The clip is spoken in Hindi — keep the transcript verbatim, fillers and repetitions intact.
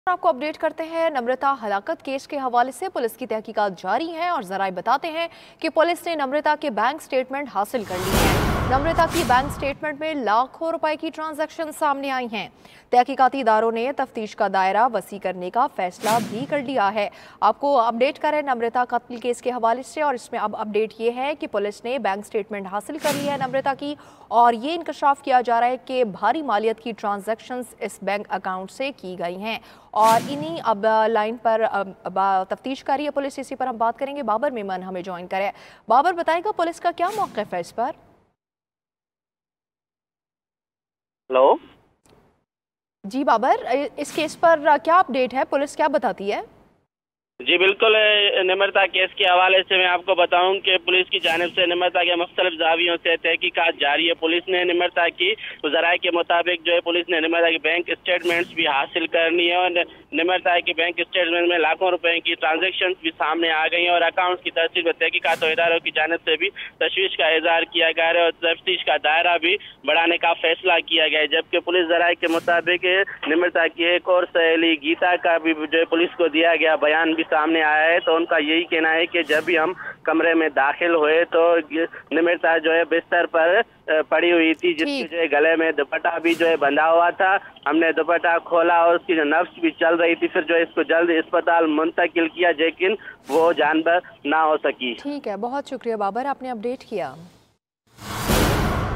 आपको अपडेट करते हैं। नम्रता हलाकत केस के हवाले से पुलिस की तहकीकात जारी है और जराए बताते हैं कि पुलिस ने नम्रता के बैंक स्टेटमेंट हासिल कर ली है। नम्रता की बैंक स्टेटमेंट में लाखों रुपए की ट्रांजैक्शन सामने आई हैं। तहकीकाती इदारों ने तफ्तीश का दायरा वसी करने का फैसला भी कर लिया है। आपको अपडेट करें नम्रता कत्ल केस के हवाले से, और इसमें अब अपडेट ये है कि पुलिस ने बैंक स्टेटमेंट हासिल कर ली है नम्रता की, और ये इंकशाफ किया जा रहा है कि भारी मालियत की ट्रांजैक्शंस इस बैंक अकाउंट से की गई हैं। और इन्हीं अब लाइन पर तफ्तीश कर रही है पुलिस। इसी पर हम बात करेंगे। बाबर मेमन हमें ज्वाइन करे। बाबर, बताएगा पुलिस का क्या मौक़िफ़ है इस पर? हेलो जी बाबर, इस केस पर क्या अपडेट है, पुलिस क्या बताती है? जी बिल्कुल, नम्रता केस के हवाले से मैं आपको बताऊं कि पुलिस की जानिब से नम्रता के मुख्तलिफ जावियों से तहकीकात जारी है। पुलिस ने नम्रता की ज़राए के मुताबिक जो है पुलिस ने नम्रता की बैंक स्टेटमेंट्स भी हासिल करनी है, और नम्रता की बैंक स्टेटमेंट में लाखों रुपए की ट्रांजेक्शन भी सामने आ गई हैं, और अकाउंट की तस्दीक व तहकीकात इदारों की जानिब से भी तशवीश का इजहार किया गया है और तफ्तीश का दायरा भी बढ़ाने का फैसला किया गया है। जबकि पुलिस ज़राए के मुताबिक नम्रता की एक और सहेली गीता का भी जो है पुलिस को दिया गया बयान भी सामने आया है। तो उनका यही कहना है कि जब भी हम कमरे में दाखिल हुए तो नम्रता जो है बिस्तर पर पड़ी हुई थी, जिसके जो है गले में दुपट्टा भी जो है बंधा हुआ था। हमने दुपट्टा खोला और उसकी जो नब्ज भी चल रही थी, फिर जो है इसको जल्द अस्पताल मुंतकिल किया, लेकिन वो जानबर ना हो सकी। ठीक है, बहुत शुक्रिया बाबर, आपने अपडेट किया।